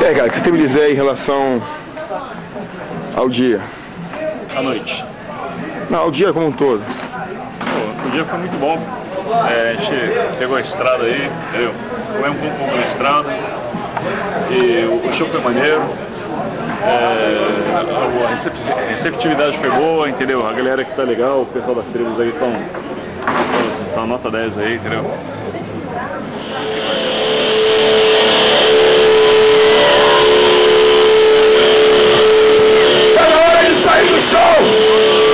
aí, cara, o que você tem me dizer aí em relação ao dia? À noite. Não, ao dia como um todo. Pô, o dia foi muito bom. A gente pegou a estrada aí, entendeu? Comemos um pouco na estrada. E o show foi maneiro. A receptividade foi boa, entendeu? A galera que tá legal, o pessoal das tribos aí tá nota 10 aí, entendeu? Tá na hora de sair do show!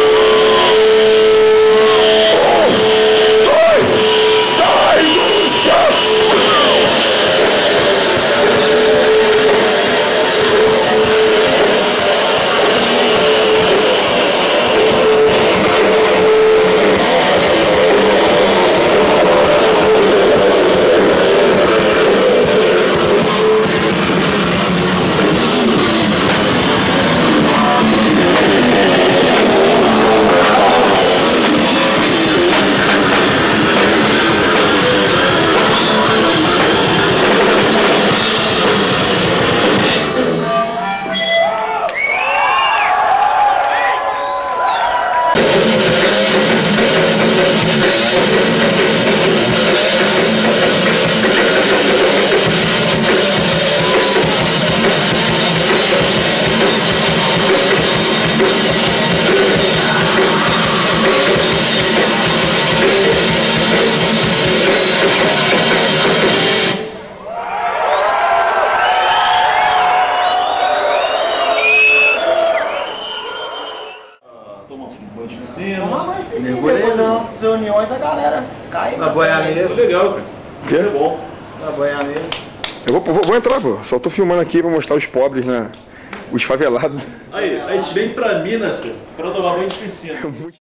Depois das nossas reuniões a galera cai. Vai boiar mesmo. Foi legal, cara. Quê? Isso é bom. Vai boiar mesmo. Eu vou entrar, pô. Só tô filmando aqui pra mostrar os pobres, né? Os favelados. Aí a gente vem pra Minas, cara, pra tomar banho de piscina.